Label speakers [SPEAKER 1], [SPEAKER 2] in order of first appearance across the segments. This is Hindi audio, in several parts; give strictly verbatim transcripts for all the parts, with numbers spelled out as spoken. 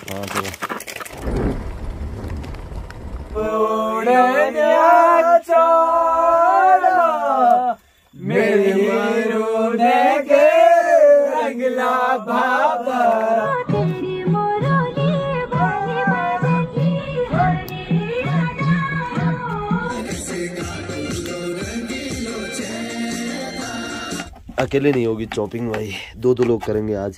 [SPEAKER 1] हाँ चलो।
[SPEAKER 2] मेरी मरूने के रंगला बाबा
[SPEAKER 1] अकेले नहीं होगी चॉपिंग भाई, दो दो लोग करेंगे आज।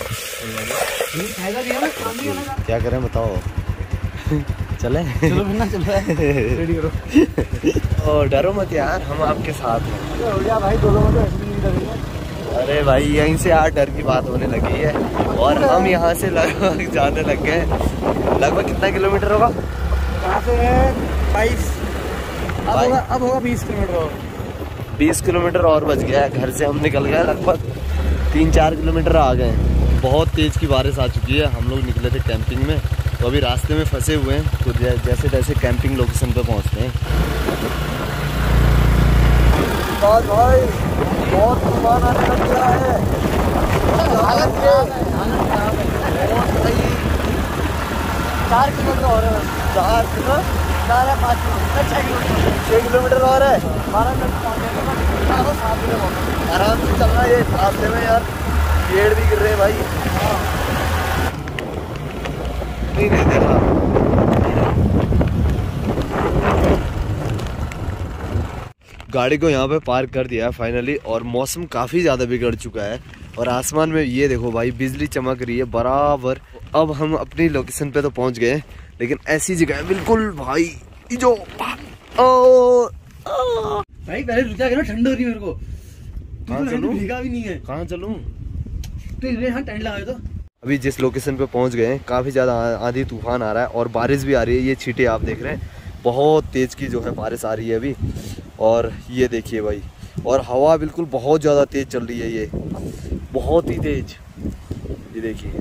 [SPEAKER 1] क्या करें बताओ? चले
[SPEAKER 2] चलो फिर ना, चलो रेडी करो।
[SPEAKER 1] ओ डरो मत यार, हम आपके साथ हैं
[SPEAKER 2] भाई। दो लोगों को
[SPEAKER 1] अरे भाई यहीं से यार डर की बात होने लगी है और हम यहाँ से लगभग जाने लग गए। लगभग कितना किलोमीटर होगा
[SPEAKER 2] यहाँ से? बाईस। अब होगा अब होगा बीस किलोमीटर और
[SPEAKER 1] बीस किलोमीटर और बच गया है। घर से हम निकल गए लगभग तीन चार किलोमीटर आ गए। बहुत तेज़ की बारिश आ चुकी है। हम लोग निकले थे कैंपिंग में, तो अभी रास्ते में फंसे हुए हैं, तो जैसे तैसे कैंपिंग लोकेशन पे पहुंचते हैं। भाई बहुत तूफान आने लग गया है।
[SPEAKER 2] चार किलोमीटर और है।
[SPEAKER 1] चार किलो
[SPEAKER 2] चार या पाँच किलोमीटर, छः किलोमीटर
[SPEAKER 1] छः किलोमीटर और है।
[SPEAKER 2] बारह मिनट पहुँचे सात किलोमीटर
[SPEAKER 1] आराम से चलना ये रास्ते में यार, पेड़ भी गिर रहे हैं भाई। नहीं नहीं देखा। गाड़ी को यहाँ पे पार्क कर दिया है फाइनली, और मौसम काफ़ी ज़्यादा बिगड़ चुका है और आसमान में ये देखो भाई बिजली चमक रही है बराबर। अब हम अपनी लोकेशन पे तो पहुँच गए, लेकिन ऐसी जगह है बिल्कुल भाई जो ओ, ओ,
[SPEAKER 2] भाई पहले रुक जाके ना, ठंड हो रही है मेरे को।
[SPEAKER 1] कहाँ चलूं?
[SPEAKER 2] भीगा भी नहीं है।
[SPEAKER 1] कहाँ चलूं?
[SPEAKER 2] तो यहाँ टेंट लगाए तो।
[SPEAKER 1] अभी जिस लोकेशन पे पहुंच गए हैं काफ़ी ज़्यादा आंधी तूफान आ रहा है और बारिश भी आ रही है। ये छींटे आप देख रहे हैं, बहुत तेज़ की जो है बारिश आ रही है अभी। और ये देखिए भाई, और हवा बिल्कुल बहुत ज़्यादा तेज़ चल रही है, ये बहुत ही तेज़। ये देखिए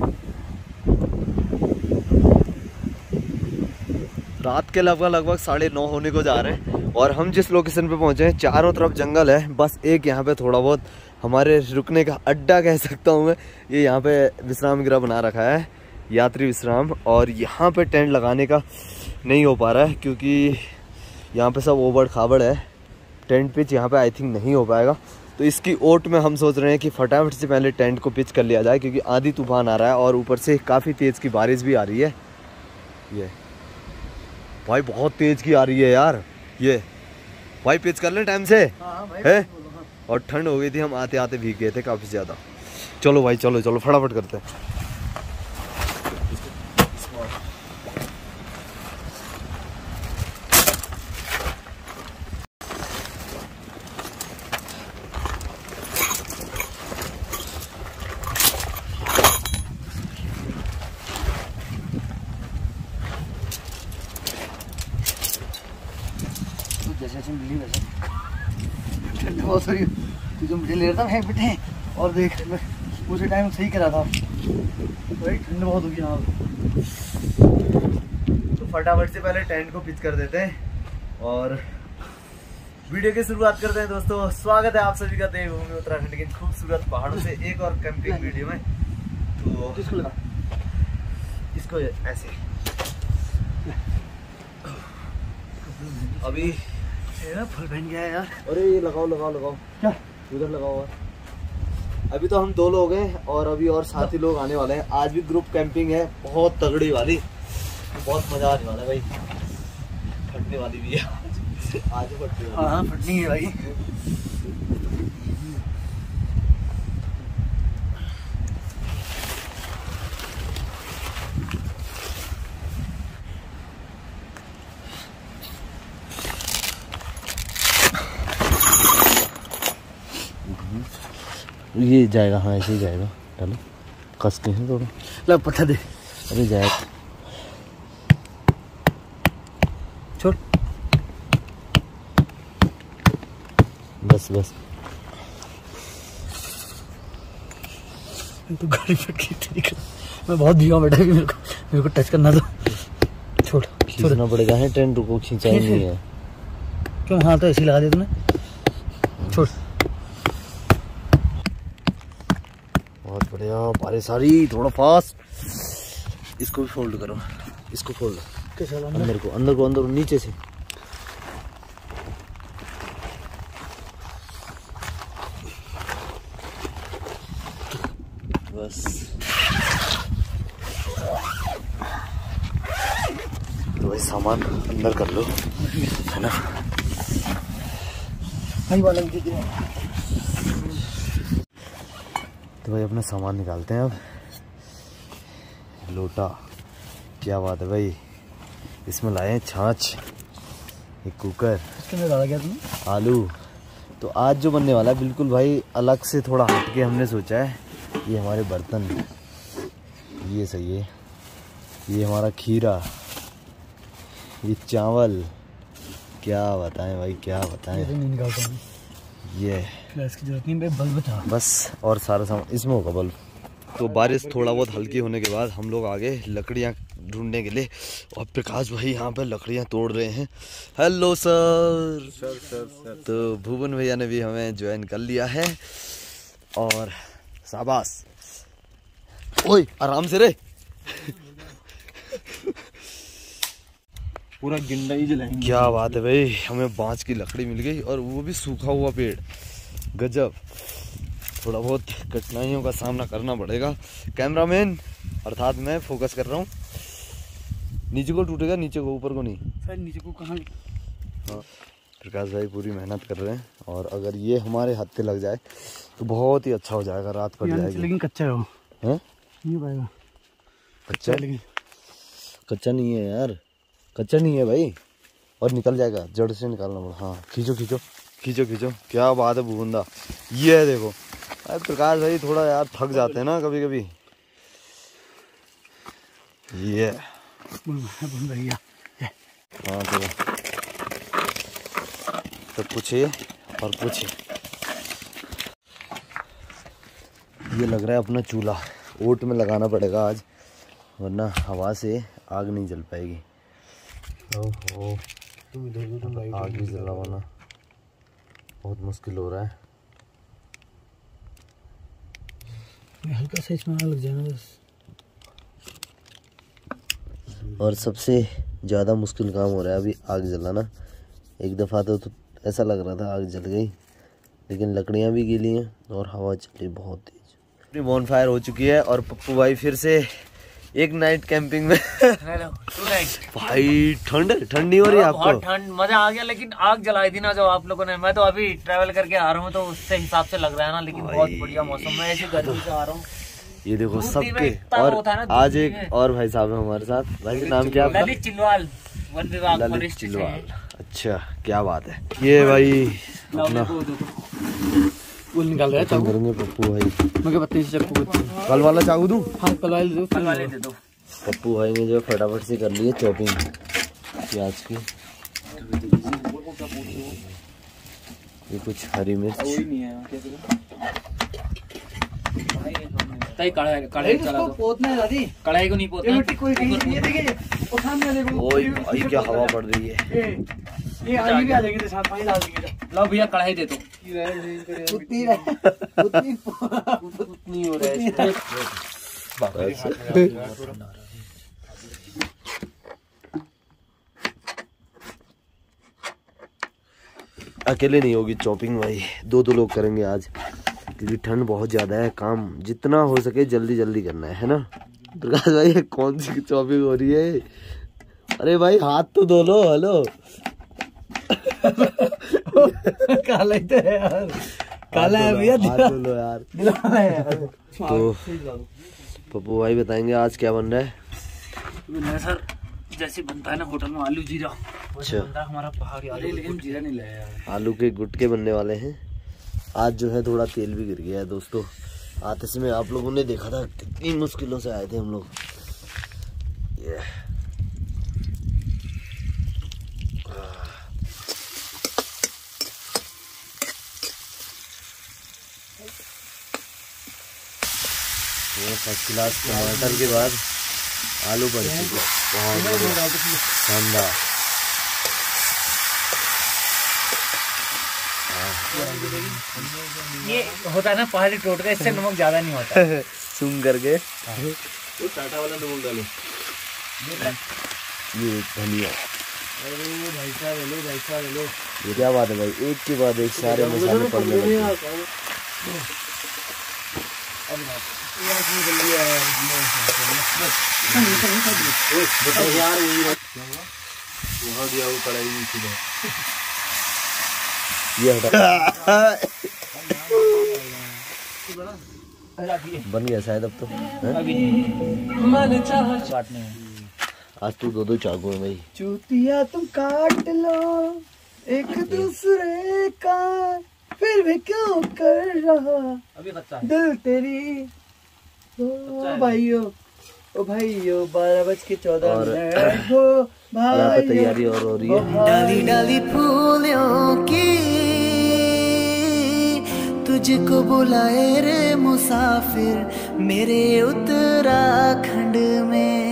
[SPEAKER 1] रात के लगभग लगभग साढ़े नौ होने को जा रहे हैं और हम जिस लोकेशन पे पहुंचे हैं चारों तरफ जंगल है। बस एक यहाँ पे थोड़ा बहुत हमारे रुकने का अड्डा कह सकता हूँ मैं, ये यहाँ पे विश्राम गृह बना रखा है, यात्री विश्राम। और यहाँ पे टेंट लगाने का नहीं हो पा रहा है क्योंकि यहाँ पे सब ओबड़ खाबड़ है। टेंट पिच यहाँ पे आई थिंक नहीं हो पाएगा, तो इसकी ओट में हम सोच रहे हैं कि फटाफट से पहले टेंट को पिच कर लिया जाए, क्योंकि आंधी तूफान आ रहा है और ऊपर से काफ़ी तेज़ की बारिश भी आ रही है। ये भाई बहुत तेज़ की आ रही है यार। ये भाई पिच कर लें टाइम से है, और ठंड हो गई थी, हम आते आते भीग गए थे काफ़ी ज़्यादा। चलो भाई चलो चलो फटाफट करते हैं।
[SPEAKER 2] जैसे मिली वैसे ठंड बहुत हो रही है। तू जो मुझे ले रहा था मैं बैठे और देख मैं उसी टाइम सही करा था भाई, ठंड बहुत होगी यहाँ।
[SPEAKER 1] तो फटाफट से पहले टेंट को पिच कर देते हैं और वीडियो की शुरुआत करते हैं। दोस्तों स्वागत है आप सभी का देवभूमि उत्तराखंड के खूबसूरत पहाड़ों से एक और कैंपिंग वीडियो में। तो
[SPEAKER 2] किसको लगा?
[SPEAKER 1] इसको ऐसे अभी
[SPEAKER 2] फुल पहन गया है यार।
[SPEAKER 1] अरे ये लगाओ लगाओ लगाओ,
[SPEAKER 2] क्या
[SPEAKER 1] उधर लगाओ। और अभी तो हम दो लोग हैं और अभी और साथी लोग आने वाले हैं। आज भी ग्रुप कैंपिंग है, बहुत तगड़ी वाली, बहुत मजा आने वाला है भाई। फटने वाली भी है आज फटने वाली।
[SPEAKER 2] हाँ फटनी है भाई।
[SPEAKER 1] ये जाएगा, हाँ ऐसे ही जाएगा। चलो कस के हैं थोड़ा,
[SPEAKER 2] ला पत्थर दे।
[SPEAKER 1] अरे जाए
[SPEAKER 2] छोड़
[SPEAKER 1] बस बस।
[SPEAKER 2] तो गाड़ी पे ठीक है, मैं बहुत भीगा बैठा है, मेरे को मेरे को टच करना तो छोड़
[SPEAKER 1] खींचना पड़ेगा है। टेंट रुको, खींचा ही नहीं है।
[SPEAKER 2] क्यों? हाँ तो ऐसे ही लगा दिया तूने, छोड़।
[SPEAKER 1] बहुत बढ़िया, बारिश आ रही, थोड़ा फास्ट। इसको भी फोल्ड करो, इसको फोल्ड
[SPEAKER 2] कैसा
[SPEAKER 1] अंदर को, अंदर को, अंदर को, नीचे से। बस तो भाई सामान अंदर कर लो, है ना। तो भाई अपना सामान निकालते हैं अब। लोटा, क्या बात है भाई, इसमें लाए हैं छाछ, एक कुकर,
[SPEAKER 2] डाला गया तुमने
[SPEAKER 1] आलू। तो आज जो बनने वाला है बिल्कुल भाई अलग से, थोड़ा हट के हमने सोचा है। ये हमारे बर्तन, ये सही है, ये हमारा खीरा, ये चावल, क्या बताएं भाई, क्या बताएं।
[SPEAKER 2] ये नहीं निकालता हूं,
[SPEAKER 1] ये
[SPEAKER 2] फ्लैश की जरूरत नहीं, बे बल्ब था
[SPEAKER 1] बस, और सारा सामान इसमें होगा बल्ब। तो बारिश थोड़ा बहुत हल्की होने के बाद हम लोग आगे लकड़ियाँ ढूंढने के लिए, और प्रकाश भाई यहाँ पे लकड़ियाँ तोड़ रहे हैं। Hello sir. Sir sir sir तो भुवन भैया ने भी हमें ज्वाइन कर लिया है, और शाबाश। ओए आराम से रे।
[SPEAKER 2] पूरा गिंडा ही जलाएंगे।
[SPEAKER 1] क्या बात है भाई, हमें बांस की लकड़ी मिल गई, और वो भी सूखा हुआ पेड़, गजब। थोड़ा बहुत कठिनाइयों का सामना करना पड़ेगा। कैमरामैन अर्थात मैं फोकस कर रहा हूँ। नीचे को टूटेगा, नीचे को, ऊपर को नहीं।
[SPEAKER 2] सर नीचे को कहाँ?
[SPEAKER 1] हाँ, प्रकाश भाई पूरी मेहनत कर रहे हैं, और अगर ये हमारे हाथ पे लग जाए तो बहुत ही अच्छा हो जाएगा, रात कट जाएगी।
[SPEAKER 2] लेकिन कच्चा है वो,
[SPEAKER 1] हैं?
[SPEAKER 2] नहीं पाएगा।
[SPEAKER 1] कच्चा लेकिन कच्चा नहीं है यार, कच्चा नहीं है भाई, और निकल जाएगा, जड़ से निकालना पड़ा। हाँ खींचो खींचो खींचो खींचो, क्या बात है भूंदा। ये है देखो। अरे प्रकाश भाई थोड़ा यार थक जाते हैं ना कभी कभी। ये
[SPEAKER 2] भैया
[SPEAKER 1] हाँ चलो, तो पूछिए और पूछिए। ये लग रहा है अपना चूल्हा, ओट में लगाना पड़ेगा आज, वरना हवा से आग नहीं जल पाएगी। ओहो, आग भी जलाना बहुत मुश्किल हो रहा है।
[SPEAKER 2] हल्का सा इसमें लग जाना बस।
[SPEAKER 1] और सबसे ज़्यादा मुश्किल काम हो रहा है अभी आग जलाना। एक दफ़ा तो, तो ऐसा लग रहा था आग जल गई, लेकिन लकड़ियाँ भी गीली हैं और हवा चली बहुत तेज। अपनी बॉन फायर हो चुकी है, और पप्पू भाई फिर से एक नाइट कैंपिंग में। भाई ठंड ठंड नहीं हो रही आपको?
[SPEAKER 3] बहुत ठंड, मजा आ गया। लेकिन आग जलाई थी ना जो आप लोगों ने, मैं तो अभी ट्रैवल करके आ रहा हूँ तो उससे हिसाब से लग रहा है ना, लेकिन बहुत बढ़िया मौसम में, ऐसी गर्मी से आ रहा हूँ।
[SPEAKER 1] ये देखो सबके, और आज एक और भाई साहब है हमारे साथ। भाई का नाम क्या है?
[SPEAKER 3] ललित चिलवाल, वन विभाग
[SPEAKER 1] ललित चिलवाल। अच्छा क्या बात है। ये भाई अपना
[SPEAKER 2] फूल निकाल रहा है,
[SPEAKER 1] चाकू करेंगे पप्पू भाई।
[SPEAKER 2] मैं पत्ते से चाकू,
[SPEAKER 1] कल वाला चाकू दूं?
[SPEAKER 2] हाँ कल वाले दो,
[SPEAKER 3] कल वाले दे दो।
[SPEAKER 1] पप्पू भाई ने जो फटाफट से कर लिए चॉपिंग प्याज की। ये कुछ हरी मिर्च,
[SPEAKER 3] कढ़ाई कढ़ाई चला दो।
[SPEAKER 2] पोतना है दादी,
[SPEAKER 3] कढ़ाई को नहीं पोतना।
[SPEAKER 2] ये देखिए वो सामने देखो।
[SPEAKER 1] ओए भाई क्या हवा पड़ रही है।
[SPEAKER 2] ये आगे भी आ जाएंगे, साथ पानी डाल देंगे।
[SPEAKER 3] लो भैया कढ़ाई दे दो।
[SPEAKER 2] उतनी उतनी उतनी हो रहा है।
[SPEAKER 1] अकेले नहीं होगी चॉपिंग भाई, दो दो लोग करेंगे आज, क्योंकि ठंड बहुत ज्यादा है। काम जितना हो सके जल्दी जल्दी करना है, है ना प्रकाश भाई? कौन सी चॉपिंग हो रही है? अरे भाई हाथ तो धो लो। हेलो
[SPEAKER 2] काला ही तो है यार, काला है भैया,
[SPEAKER 1] हाथ धो लो यार। तो पप्पू भाई बताएंगे आज क्या बन रहा है?
[SPEAKER 3] सर जैसे बनता है ना होटल में आलू जीरा,
[SPEAKER 1] अच्छा
[SPEAKER 3] बनता है हमारा पहाड़ी आलू, लेकिन जीरा नहीं लाया यार।
[SPEAKER 1] आलू के गुटके बनने वाले हैं आज। जो है थोड़ा तेल भी गिर गया है दोस्तों। आते समय आप लोगों ने देखा था कितनी मुश्किलों से आए थे हम लोग। ये फर्स्ट क्लास टमाटर के बाद आलू बन चुके, बहुत शानदार।
[SPEAKER 3] ये होता है ना पहाड़ी टोटका, इससे नमक ज्यादा नहीं होता।
[SPEAKER 1] सुन करके
[SPEAKER 2] वो टाटा वाला नमक डालो।
[SPEAKER 1] ये धनिया।
[SPEAKER 2] अरे भाई साहब ले लो, भाई साहब ले लो।
[SPEAKER 1] ये क्या बात है भाई, एक के बाद एक सारे मसाले पड़ने लगे।
[SPEAKER 2] वहाँ दिया वो कढ़ाई नीचे दो।
[SPEAKER 1] ये हटा बन गया शायद अब तो। आज तू दो दो चाकू है भाई।
[SPEAKER 2] चूतिया तुम काट लो एक दूसरे का, फिर भी क्यों कर रहा
[SPEAKER 3] अभी कच्चा
[SPEAKER 2] दिल तेरी। ओ भाइयों, ओ भाइयों, बारह बज के चौदह मिनट हो भाई।
[SPEAKER 1] यहाँ पे तैयारी और हो रही है।
[SPEAKER 2] डाली डाली फूलों की तुझको बुलाए रे मुसाफिर मेरे उत्तराखंड में।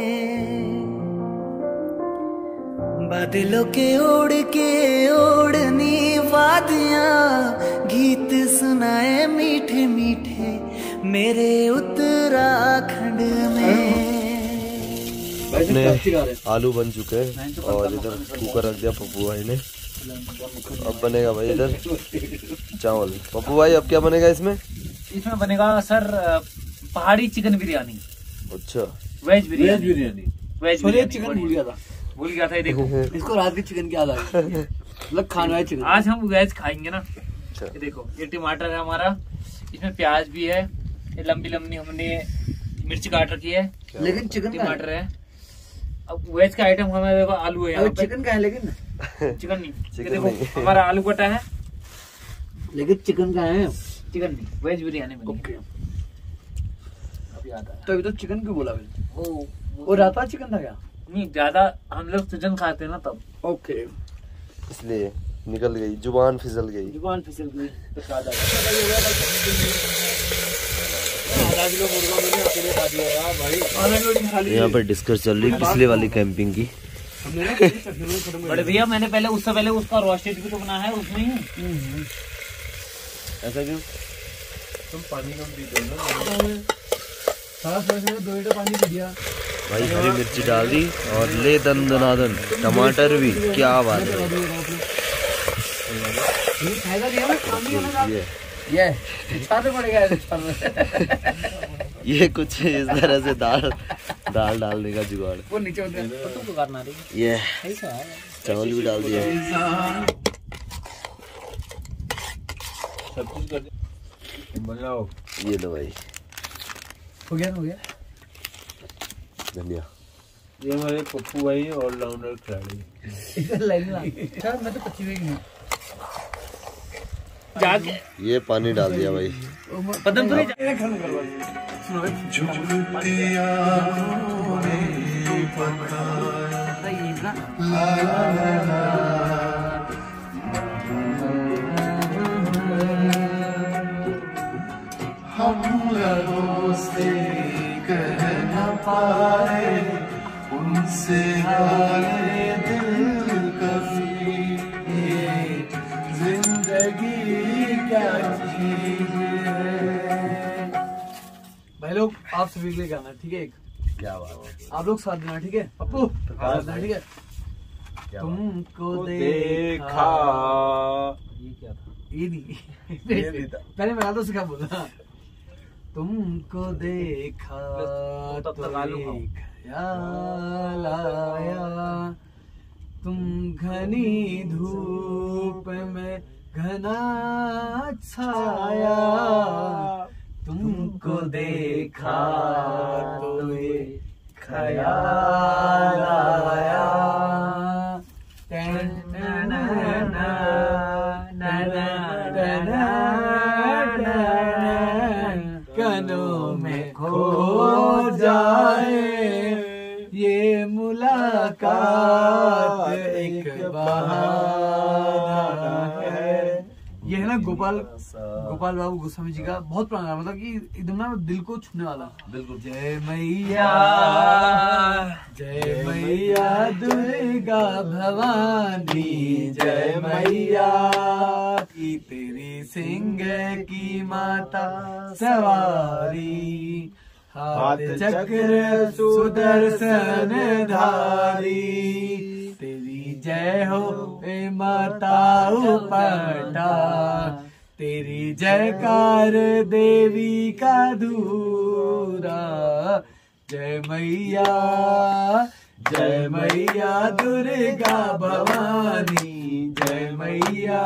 [SPEAKER 2] बादलों के ओढ़ के ओढ़नी वादियाँ गीत सुनाए मीठे मीठे मेरे उत्तराखंड में।
[SPEAKER 1] अपने आलू बन चुके हैं और इधर कुकर रख दिया पप्पू भाई ने। अब बनेगा भाई इधर चावल। पप्पू भाई अब क्या बनेगा इसमें?
[SPEAKER 3] इसमें बनेगा सर पहाड़ी चिकन बिरयानी।
[SPEAKER 1] अच्छा,
[SPEAKER 3] veg biryani. Biryani veg biryani.
[SPEAKER 2] Chicken भूल गया था
[SPEAKER 3] भूल गया था ये देखो।
[SPEAKER 2] इसको रात के चिकन की याद आ गई। मतलब खाना है चिकन।
[SPEAKER 3] आज हम वेज खाएंगे ना।
[SPEAKER 1] अच्छा।
[SPEAKER 3] ये देखो, ये टमाटर है हमारा, इसमें प्याज भी है, ये लंबी लंबी हमने मिर्च काट रखी है,
[SPEAKER 2] लेकिन चिकन
[SPEAKER 3] टमाटर है। अब वेज का आइटम हमारे देखो आलू है यहाँ पे।
[SPEAKER 2] चिकन का है लेकिन
[SPEAKER 3] चिकन नहीं।
[SPEAKER 1] चिकन
[SPEAKER 3] ये देखो
[SPEAKER 1] नहीं।
[SPEAKER 3] हमारा आलू कटा है,
[SPEAKER 2] लेकिन चिकन का है।
[SPEAKER 3] चिकन नहीं, वेज बिरयानी बनी है। अब याद आया।
[SPEAKER 2] तो अभी तो चिकन क्यों बोला मैंने?
[SPEAKER 3] वो
[SPEAKER 2] वो रात वाला चिकन था क्या?
[SPEAKER 3] नहीं, ज्यादा हम लोग चिकन खाते हैं ना तब।
[SPEAKER 2] ओके,
[SPEAKER 1] इसलिए निकल गई, जुबान फिसल गई।
[SPEAKER 3] जुबान फिसल गई तो ज्यादा।
[SPEAKER 1] यहाँ पर डिस्कस चल रही पिछले वाली कैंपिंग की।
[SPEAKER 3] बड़े भैया मैंने पहले उससे पहले उसका रोस्टेड भी तो बना है उसमें ही।
[SPEAKER 1] ऐसा क्यों?
[SPEAKER 2] तुम पानी कम पीते हो ना। दो लीटर पानी पी दिया
[SPEAKER 1] भाई। हरी मिर्ची डाल दी और ले दन दनादन टमाटर भी। क्या बात है। ये
[SPEAKER 2] ये छाते पड़ेगा
[SPEAKER 1] ये कुछ इस तरह से दाल दाल डालने का जुगाड़।
[SPEAKER 2] वो नीचे उतर
[SPEAKER 3] तो तुमको करना रही
[SPEAKER 1] ये चावल भी डाल दिया।
[SPEAKER 2] सब कुछ कर बनाओ।
[SPEAKER 1] ये लो भाई,
[SPEAKER 2] हो गया हो गया।
[SPEAKER 1] धनिया।
[SPEAKER 2] ये हमारे पप्पू भाई ऑलराउंडर खिलाड़ी। इधर लाइन में शायद मैं तो पच्ची हुई नहीं।
[SPEAKER 3] जाके
[SPEAKER 1] ये पानी डाल दिया भाई।
[SPEAKER 3] पदम तो
[SPEAKER 4] हम लोगों से कह न पाए उनसे गाले दिल कभी ये जिंदगी क्या चीज है।
[SPEAKER 2] भाई लोग आप सभी के लिए गाना ठीक है। एक
[SPEAKER 1] क्या बात है।
[SPEAKER 2] आप लोग साथ देना ठीक है। पप्पू साथ देना ठीक है। तुमको देखा।
[SPEAKER 3] ये क्या था?
[SPEAKER 2] ये नहीं पहले मैं तो क्या बोला। तुमको देखा
[SPEAKER 3] तब तक आलू खाओ।
[SPEAKER 2] ख्याल आया तुम घनी धूप में घना छाया। तुमको देखा तो ये ख्याल आया। कनों में खो जाए ये मुलाकात एक बहाना है। ये है ना गोपाल गोपाल बाबू गोस्वामी जी का बहुत पुराना, मतलब कि एकदम ना दिल को छूने वाला। बिल्कुल। जय मैया जय मैया दुर्गा भवानी जय मैया की तेरी सिंह की माता सवारी।
[SPEAKER 4] हाथ चक्र सुदर्शन धारी, तेरी जय हो ए माता उपटा, तेरी जयकार देवी का दूरा। जय मैया जय मैया दुर्गा भवानी, जय मैया।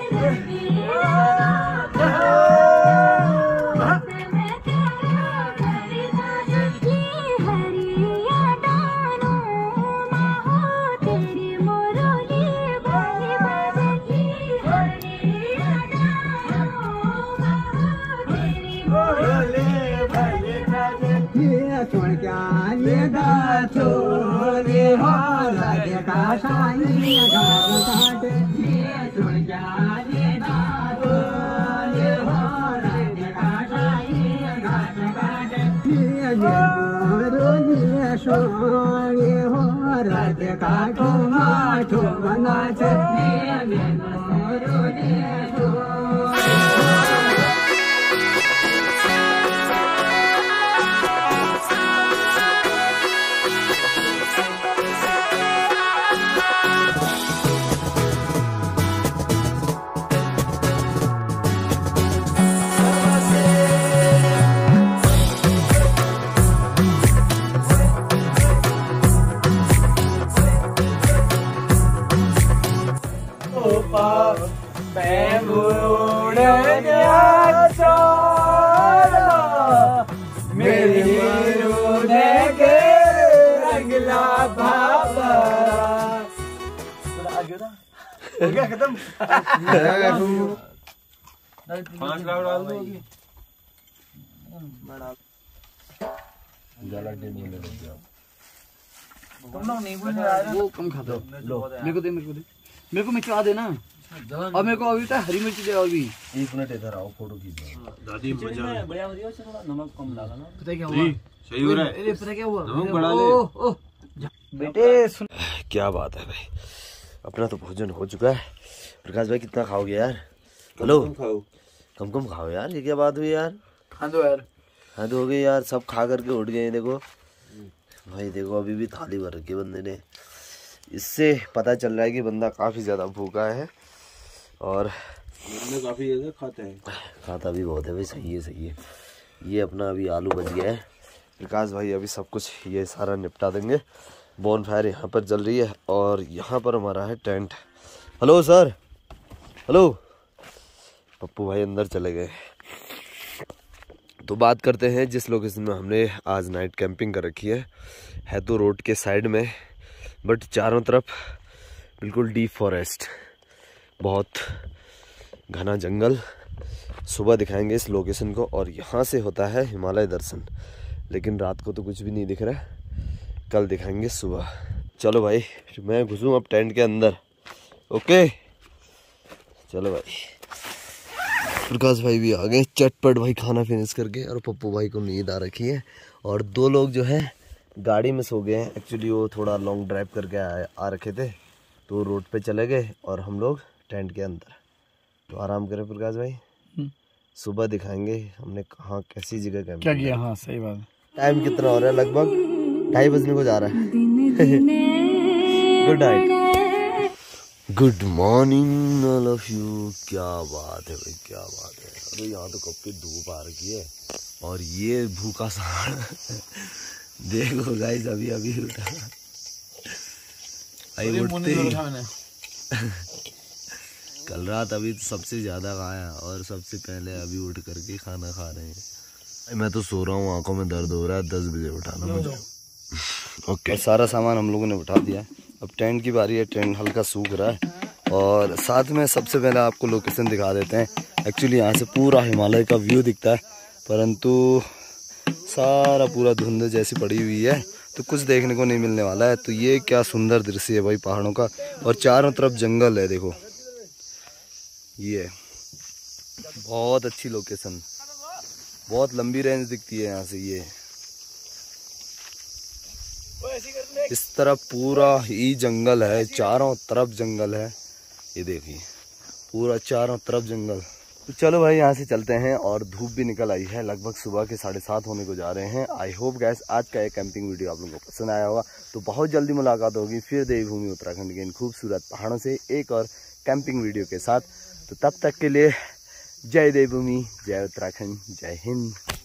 [SPEAKER 2] हो गया खत्म।
[SPEAKER 3] पाँच लाख डाल दो। तुम लोग नहीं बोल रहे
[SPEAKER 2] वो कम खाता मेरे को दे मेरे को दे मेरे को मिर्चा देना और मेरे को अभी तक हरी मिर्च दे। और भी
[SPEAKER 1] एक मिनट इधर आओ, फोटो खींचो।
[SPEAKER 3] दादी मजा बढ़िया बढ़िया से थोड़ा नमक कम लगा ना।
[SPEAKER 2] पता क्या हुआ?
[SPEAKER 3] सही हो रहा है।
[SPEAKER 2] अरे पता क्या हुआ?
[SPEAKER 3] नमक बढ़ा ले।
[SPEAKER 2] ओह ओह बेटे सुन,
[SPEAKER 1] क्या बात है भाई, अपना तो भोजन हो चुका है। प्रकाश भाई कितना खाओगे यार? हेलो,
[SPEAKER 3] खाओ
[SPEAKER 1] कम कम खाओ यार, ये क्या बात हुई यार?
[SPEAKER 2] खा दो यार।
[SPEAKER 1] हाँ तो हो गई यार, सब खा करके उठ गए। देखो भाई, देखो अभी भी थाली भर रखी है बंदे ने। इससे पता चल रहा है कि बंदा काफ़ी ज़्यादा भूखा है और
[SPEAKER 3] काफ़ी ज़्यादा खाता है,
[SPEAKER 1] खाता भी बहुत है भाई। सही है सही है। ये अपना अभी आलू बच गया है। प्रकाश भाई अभी सब कुछ ये सारा निपटा देंगे। बॉन फायर यहाँ पर जल रही है और यहाँ पर हमारा है tent. Hello sir, hello. Pappu भाई अंदर चले गए। तो बात करते हैं जिस लोकेशन में हमने आज नाइट कैंपिंग कर रखी है। है तो रोड के साइड में, बट चारों तरफ बिल्कुल डीप फॉरेस्ट, बहुत घना जंगल। सुबह दिखाएंगे इस लोकेशन को और यहाँ से होता है हिमालय दर्शन, लेकिन रात को तो कुछ भी नहीं दिख रहा है। कल दिखाएंगे सुबह। चलो भाई, मैं घुसूँ अब टेंट के अंदर। ओके चलो भाई। प्रकाश भाई भी आ गए चटपट भाई खाना फिनिश करके, और पप्पू भाई को नींद आ रखी है। और दो लोग जो है गाड़ी में सो गए हैं। एक्चुअली वो थोड़ा लॉन्ग ड्राइव करके आ, आ रखे थे, तो रोड पे चले गए और हम लोग टेंट के अंदर। तो आराम करें प्रकाश भाई, सुबह दिखाएंगे हमने कहाँ कैसी जगह कैंप
[SPEAKER 2] क्या किया। हाँ सही बात।
[SPEAKER 1] टाइम कितना हो रहा है? लगभग ढाई बजने को जा रहा है। Good night, good morning all of you. क्या बात है भाई, क्या बात है। अरे यहाँ तो कब की धूप आ रखी है और ये भूखा सांड देखो गाइस, अभी अभी उठा। आई उठते ही कल रात अभी सबसे ज्यादा खाया और सबसे पहले अभी उठ करके खाना खा रहे हैं। मैं तो सो रहा हूँ, आंखों में दर्द हो रहा है। दस बजे उठाना मुझे। ओके, सारा सामान हम लोगों ने उठा दिया है। अब टेंट की बारी है। टेंट हल्का सूख रहा है और साथ में सबसे पहले आपको लोकेशन दिखा देते हैं। एक्चुअली यहाँ से पूरा हिमालय का व्यू दिखता है, परंतु सारा पूरा धुंध जैसी पड़ी हुई है, तो कुछ देखने को नहीं मिलने वाला है। तो ये क्या सुंदर दृश्य है भाई पहाड़ों का, और चारों तरफ जंगल है। देखो ये बहुत अच्छी लोकेशन, बहुत लंबी रेंज दिखती है यहाँ से। ये इस तरफ पूरा ही जंगल है, चारों तरफ जंगल है। ये देखिए पूरा चारों तरफ जंगल। तो चलो भाई यहाँ से चलते हैं, और धूप भी निकल आई है, लगभग सुबह के साढ़े सात होने को जा रहे हैं। आई होप गैस आज का एक कैंपिंग वीडियो आप लोगों को पसंद आया होगा। तो बहुत जल्दी मुलाकात होगी फिर देवभूमि उत्तराखंड के इन खूबसूरत पहाड़ों से एक और कैंपिंग वीडियो के साथ। तो तब तक के लिए जय देवभूमि, जय उत्तराखंड, जय हिंद।